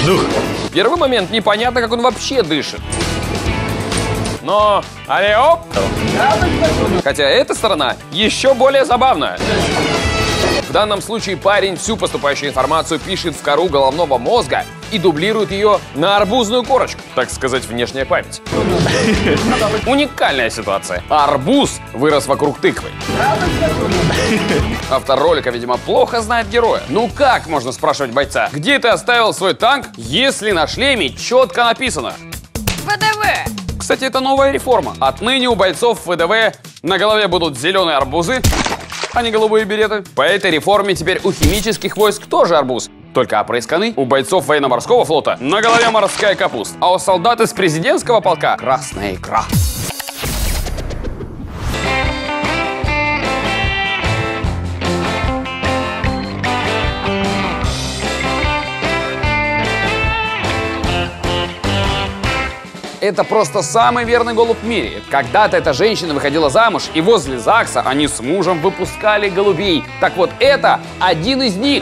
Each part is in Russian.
воздух. В первый момент непонятно, как он вообще дышит. Но, оп! Хотя эта сторона еще более забавная. В данном случае парень всю поступающую информацию пишет в кору головного мозга и дублирует ее на арбузную корочку. Так сказать, внешняя память. Уникальная ситуация. Арбуз вырос вокруг тыквы. Автор ролика, видимо, плохо знает героя. Ну как можно спрашивать бойца, где ты оставил свой танк, если на шлеме четко написано ВДВ? Кстати, это новая реформа. Отныне у бойцов ВДВ на голове будут зеленые арбузы, а не голубые береты. По этой реформе теперь у химических войск тоже арбуз. Только опрысканный. У бойцов военно-морского флота на голове морская капуста. А у солдат из президентского полка красная икра. Это просто самый верный голубь в мире. Когда-то эта женщина выходила замуж, и возле ЗАГСа они с мужем выпускали голубей. Так вот, это один из них.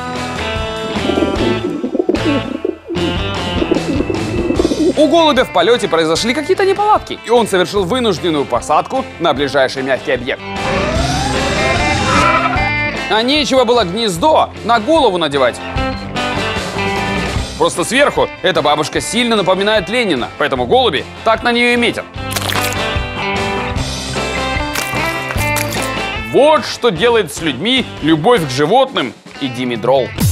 У голубя в полете произошли какие-то неполадки, и он совершил вынужденную посадку на ближайший мягкий объект. А нечего было гнездо на голову надевать. Просто сверху эта бабушка сильно напоминает Ленина, поэтому голуби так на нее и метят. Вот что делает с людьми любовь к животным и димедрол.